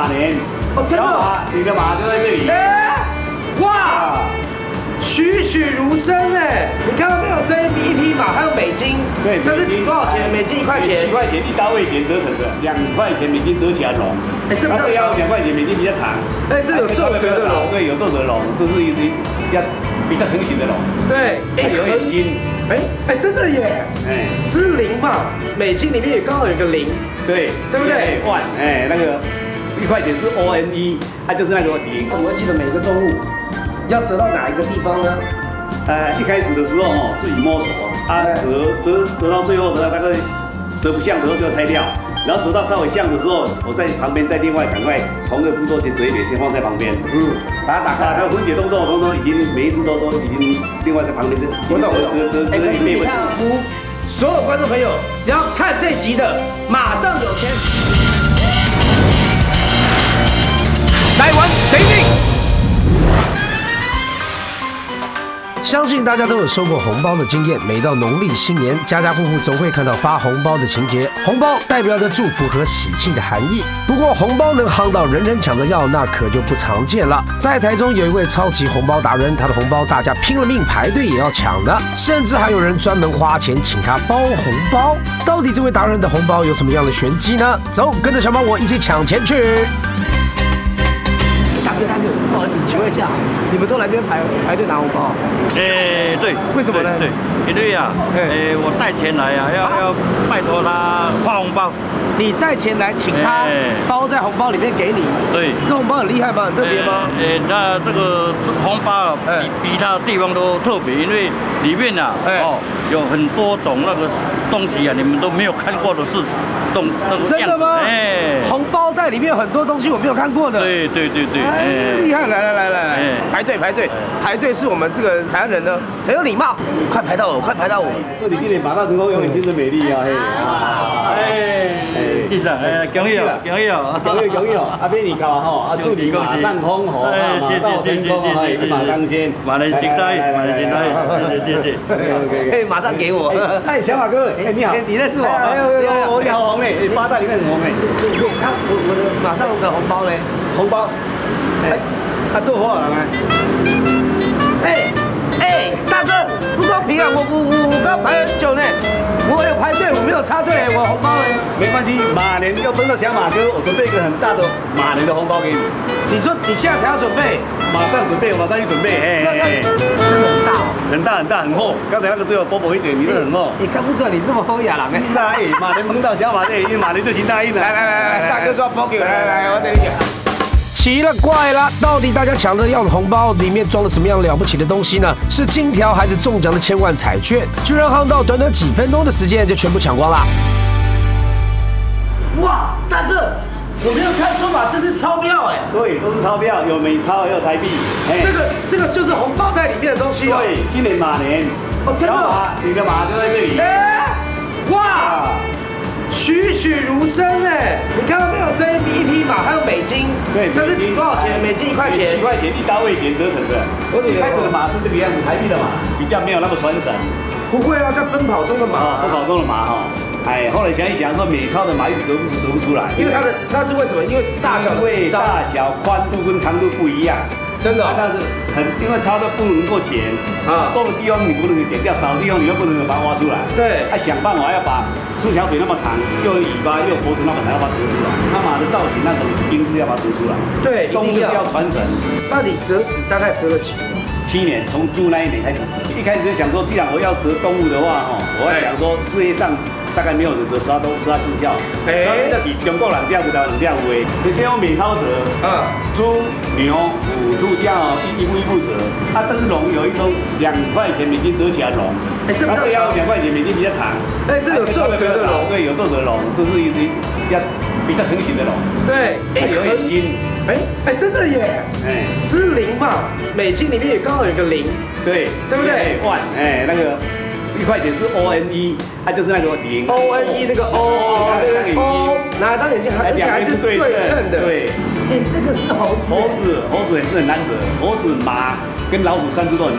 马年， 真的， 你的马就在这里。 哇！栩栩如生哎！你看到没有？这一匹马还有美金， 对， 这是多少钱？美金1块钱，1 块钱一刀未剪折成的，2块钱美金折起来龙。 哎，这比较长 ，2块钱美金比较长。 哎，这有皱褶的龙， 对，有皱褶的龙，这是比较成型的龙。对，有眼睛。 哎，真的耶！哎，这是0嘛？美金里面也刚好有个0， 对，对不对？万，那个1块钱是 ONE， 它就是那个0。 我会记得每个动物。要折到哪一个地方呢？ 一开始的时候自己摸索，折到最后的大概折不像的时候就要拆掉，然后折到稍微像的时候，我在旁边再另外赶快同个步骤先折一点，先放在旁边。把它打开，还有分解动作，已经每一次都已经另外在旁边折一遍为止。 所有观众朋友，只要看这集的，马上有钱。台湾第一。相信大家都有收过红包的经验，每到农历新年，家家户户总会看到发红包的情节。红包代表着祝福和喜气的含义。不过，红包能夯到人人抢着要，那可就不常见了。在台中有一位超级红包达人，他的红包大家拼了命排队也要抢的，甚至还有人专门花钱请他包红包。到底这位达人的红包有什么样的玄机呢？走，跟着小猫我一起抢钱去！大哥，不好意思，请问一下，你们都来这边排队拿红包？ 对， 为什么呢？ 对，因为我带钱来要拜托他发红包。 你带钱来，请他包在红包里面给你。对，这红包很厉害吗？很特别吗？ 那这个红包比他的地方都特别，因为里面有很多种那个东西你们都没有看过的事情，那个样子。真的吗？红包袋里面有很多东西我没有看过的。对， 厉害！来，排队是我们这个台湾人呢很有礼貌，快排到我！ 这里今年马到成功，永远精神美丽啊！ 记者，恭喜哦！阿边你搞哈，祝你马上红火，马到成功，马当先， 马人行大运，谢谢。 马上给我。 小马哥，你好， 你认识我？ 你好红嘞，8袋里面很红嘞。 看我的马上有个红包嘞， 红包，做多少人啊？ 大哥，不公平啊！我刚排很久呢，我有排队，我没有插队，我红包呢？ 没关系，马年要分到小马哥，我准备一个很大的马年的红包给你。 你说你现在才要准备？ 马上准备，马上去准备。 真的很大哦， 很大，很厚。刚才那个最后薄薄一点，你这很厚。 你看不出来你这么厚雅郎哎。 马年碰到小马队，因为马年就行大运了。 来，大哥说包给我，来，我等你讲。奇了怪了，到底大家抢着要的红包里面装了什么样了不起的东西呢？是金条还是中奖的千万彩券？居然夯到短短几分钟的时间就全部抢光了！哇，大哥，我没有看错吧？这是钞票哎！ 对，都是钞票，有美钞也有台币。 这个就是红包袋里面的东西哦。 对，今年马年， 真的， 你的马就在这里。 哇！栩栩如生哎！你看到没有？这一匹马还有美金，对，这是多少钱？美金1块钱，1 块钱一刀未剪折成的。一开始的马是这个样子，台币的马比较没有那么传神。 不会啊，像奔跑中的马， 奔跑中的马哈。后来想一想，说美钞的马一直折不出来， 因为那是为什么？因为大小宽度跟长度不一样。真的，但是因为它都不能够剪多的地方你不能剪掉，少的地方你又不能把它挖出来。对，想办法要把4条腿那么长，又有尾巴，又有脖子那么长，要把它折出来。它马的造型那种精致要把它折出来。对，动物要传承。那你折纸大概折了几年？7年，从猪那一年开始。一开始就想说，既然我要折动物的话，我要想说世界上大概没有人折12生肖，就是中国人这样子的2条尾，就先用美钞折，猪、牛、虎、兔这样一步一步折。但是龙有一种2块钱美金折起来的龙，这个要2块钱美金比较长。这有皱褶的龙，对，有皱褶的龙，这是比较成型的龙。对，有眼睛。真的耶！这是0嘛？美金里面也刚好有个0，对不对？万，那个1块钱是 ONE， 它就是那个0。ONE 那个 O， 拿来当眼镜，而且还是对称的。对，这个是猴子。猴子也是很难折，猴子、马跟老鼠3只都很难折。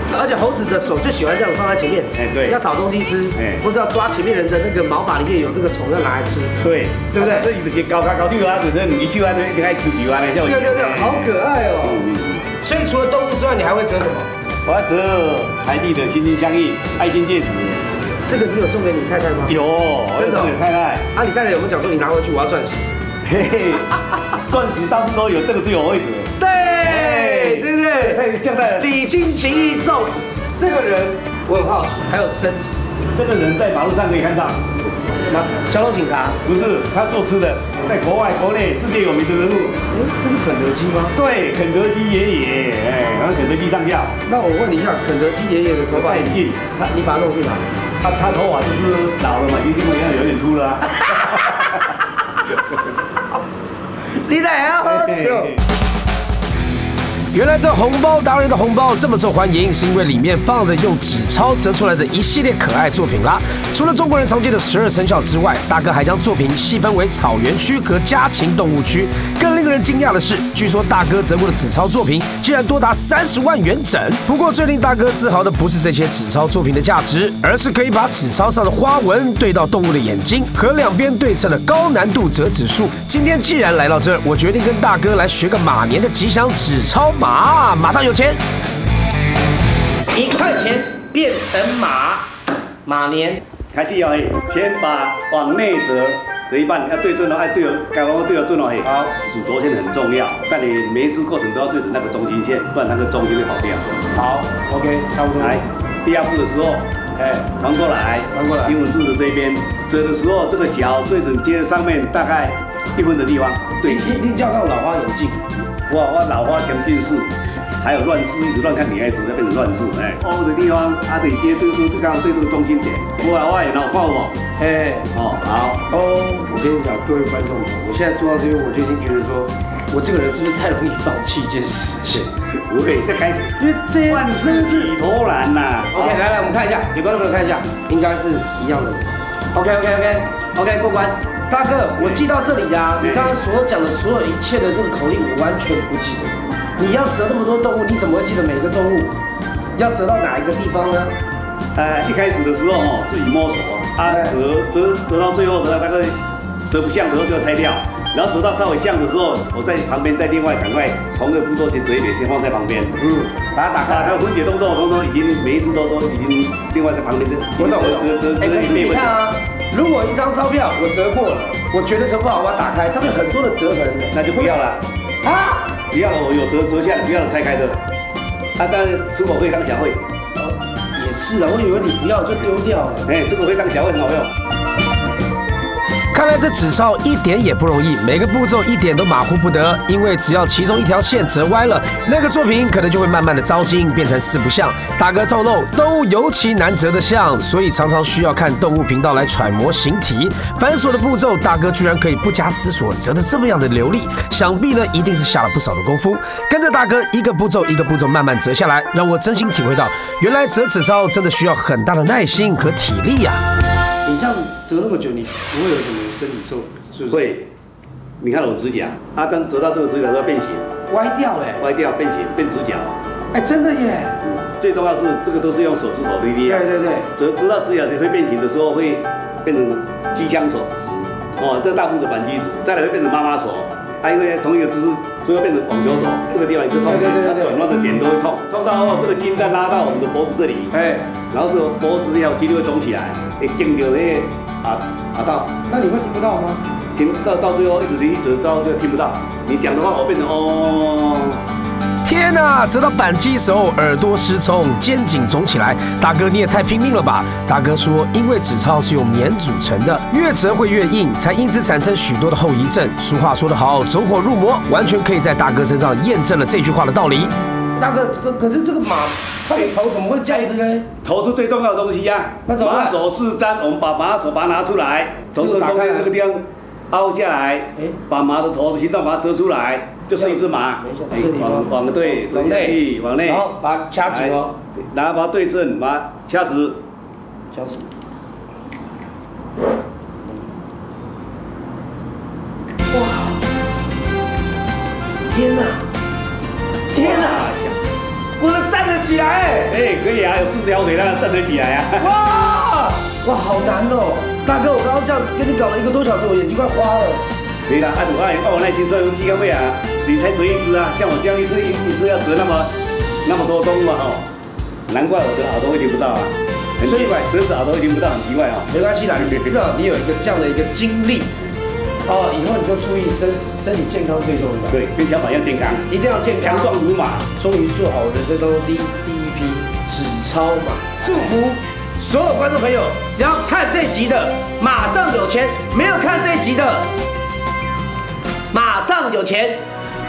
而且猴子的手就喜欢这样放在前面， 对， 要讨东西吃，或者要抓前面人的那个毛发里面有那个虫要拿来吃， 对， 对不对？ 这有些高手啊，就是你手啊，你爱揪揪啊，那叫。 对，好可爱哦。所以除了动物之外，你还会折什么？ 我要折海蒂的心心相印爱心戒指。 这个你有送给你太太吗？ 有，真的送给太太。 啊，你太太有没有讲说你拿回去我要钻石？ 嘿嘿，钻石到处都有，这个只有我会折。 对不对？ 太现代了， 礼轻情意重。这个人我很好奇，还有身体。 这个人在马路上可以看到。 那交通警察？ 不是，他做吃的，在国外、国内世界有名的人物。 这是肯德基吗？ 对，肯德基爷爷，然后肯德基上校。 那我问你一下，肯德基爷爷的头发戴眼镜， 你把他弄去哪？ 他头发就是老了嘛，已经跟我一样有点秃了。 你在还要喝酒？ 原来这红包达人的红包这么受欢迎，是因为里面放的用纸钞折出来的一系列可爱作品啦。除了中国人常见的12生肖之外，大哥还将作品细分为草原区和家禽动物区。更令人惊讶的是，据说大哥折过的纸钞作品竟然多达30万元整。不过最令大哥自豪的不是这些纸钞作品的价值，而是可以把纸钞上的花纹对到动物的眼睛，和两边对称的高难度折纸术。今天既然来到这儿，我决定跟大哥来学个马年的吉祥纸钞马上有钱 ！1块钱变成马年， 开始要先把往内折一半，要对准了，对了，该往对了准了嘿。好，主轴线很重要，但你每一支过程都要对准那个中心线，不然那个中心会跑掉。好 ，OK， 差不多。 来，第二步的时候，翻过来，英文柱子这边折的时候，这个角对准接上面大概1分的地方对齐。 你叫我老花眼镜。 我老花眼近视，还有乱视，一直乱看女孩子，才变成乱视。凹的地方，得接刚好对这个中心点。我老花眼看我。好。 我跟你讲，各位观众，我现在做到这边，我就已经觉得说，我这个人是不是太容易放弃一件事情？ 不会，再开始， 因为这些万事起头难呐。 OK， 来，我们看一下，给观众朋友看一下，应该是一样的。OK， 过关。大哥，我记到这里呀，你刚刚所讲的所有一切的这个口令，我完全不记得。你要折那么多动物，你怎么会记得每个动物要折到哪一个地方呢？ 一开始的时候自己摸索折到最后大概折不像的时候就要拆掉，然后折到稍微像的时候，我在旁边再另外赶快同个步骤先折一点，先放在旁边。 把它打开。 还有分解动作，通通已经每一次都已经另外在旁边我懂。可是你看啊。如果一张钞票我折过了，我觉得折不好，我把它打开，上面很多的折痕， 那就不要了。啊？不要了，我有折下来，不要了拆开的。但是吃果可以当小惠。 也是啊，我以为你不要就丢掉了。 这个可以当小惠，很好用。 看来这纸钞一点也不容易，每个步骤一点都马虎不得，因为只要其中一条线折歪了，那个作品可能就会慢慢的糟心，变成4不像。大哥透露，动物尤其难折得像，所以常常需要看动物频道来揣摩形体。繁琐的步骤，大哥居然可以不加思索折得这么样的流利，想必呢一定是下了不少的功夫。跟着大哥一个步骤一个步骤慢慢折下来，让我真心体会到，原来折纸钞真的需要很大的耐心和体力呀。 你这样折那么久，你不会有什么身体受？ 会，你看我指甲但是折到这个指甲都要变形， 歪掉歪掉变形变直角。 真的耶！ 最重要是这个都是用手指头的力量。对。折到指甲会变形的时候会变成机枪手指，这大部的扳机指，再来会变成妈妈手。因为同一个姿势，最后变成网球手，这个地方也是痛，转弯的点都会痛，痛到后这个筋带拉到我们的脖子这里，然后这个脖子这条筋就会肿起来，会惊到那个道。 那你会听不到吗？ 听到最后一直折到就听不到，你讲的话我变成天哪，折到扳机手，耳朵失聪，肩颈肿起来。大哥你也太拼命了吧！大哥说，因为纸钞是由棉组成的，越折会越硬，才因此产生许多的后遗症。俗话说得好，走火入魔，完全可以在大哥身上验证了这句话的道理。 大哥，可是这个马，它的头怎么会这样子呢？ 头是最重要的东西呀。马首是瞻，我们把马首把它拿出来，从中间这个地方凹下来，把马的头的形状把它折出来。就是一只马，往对，往内， 然后把它掐死哦， 然后把它对正，把它掐死， 哇！天哪！我的站的得起来哎，可以啊，有4条腿，让它站得起来啊。 哇，好难哦！大哥，我刚刚这样跟你搞了1个多小时，我眼睛快花了。 对啦，按我耐心收机位啊，你才折一只啊，像我这样一次要折那么多动物啊，难怪我折耳朵会听不到啊，很奇怪，折耳朵会听不到，很奇怪啊。 没关系啦，至少你有一个这样的一个经历。哦，以后你就注意身体健康最重要。 对，跟小马一样健康， 一定要健康， 强壮如马。 终于做好人生当中第一批纸钞马，祝福所有观众朋友，只要看这集的马上有钱，没有看这集的马上有钱。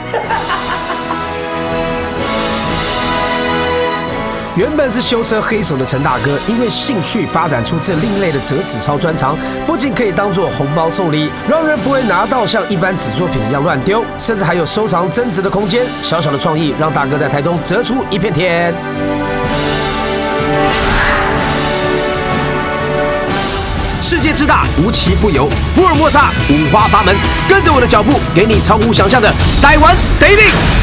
原本是修车黑手的陈大哥，因为兴趣发展出这另类的折纸钞专长，不仅可以当做红包送礼，让人不会拿到像一般纸作品一样乱丢，甚至还有收藏增值的空间。小小的创意让大哥在台中折出一片天。世界之大，无奇不有，福尔摩沙五花八门，跟着我的脚步，给你超乎想象的台湾 dating。